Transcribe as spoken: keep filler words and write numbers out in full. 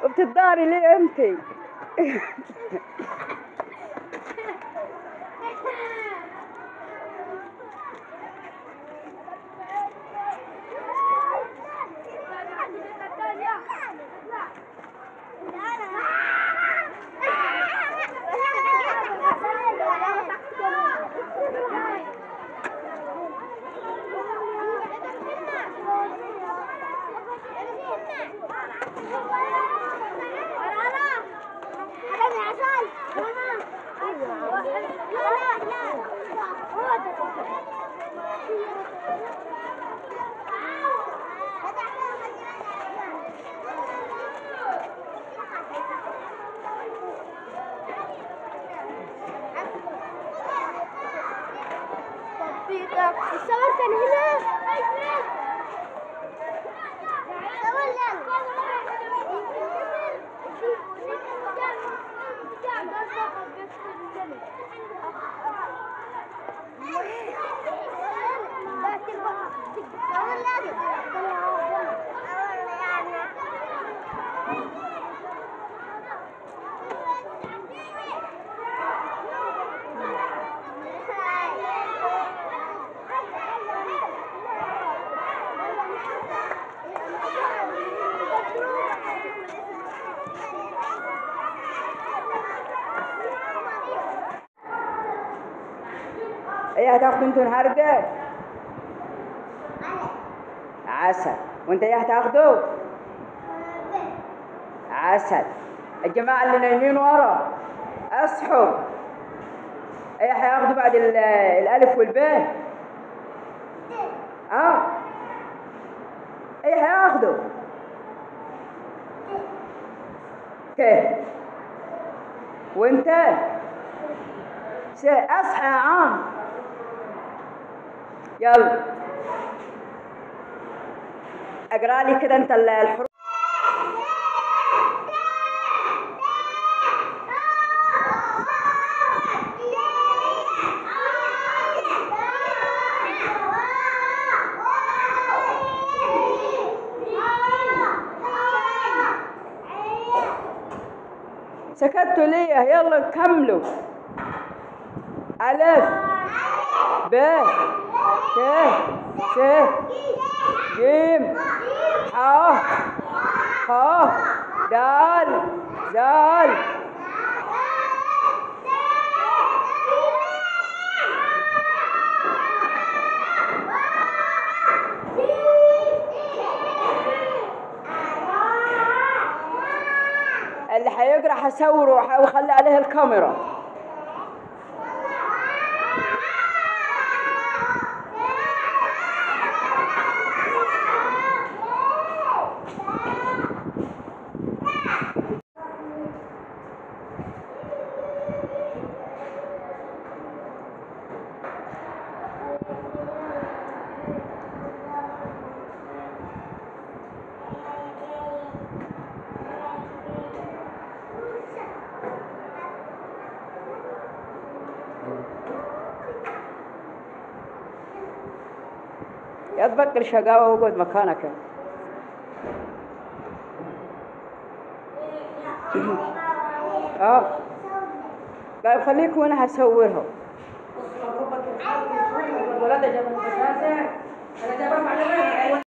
وبتتضاري ليه انتي؟ الصور كان هنا. ايه هتاخدوا انتوا النهارده؟ عسل. وانت ايه هتاخدوا؟ عسل. الجماعة اللي نايمين ورا اصحوا. ايه هياخدوا بعد الالف والباء؟ اه ايه هياخدوا؟ ت. وانت اصحى يا عم. يلا اقرا لي كده انت الحروف. سكتوا ليه؟ يلا كملوا. ألف ب ت س ج ح خ دال زال. اللي هيقرا هصوره وهخلي عليه الكاميرا. يا تبطل شقاوة واقعد مكانك. اه طيب خليك وانا هصورها. الولاد جابوا انا جايبك على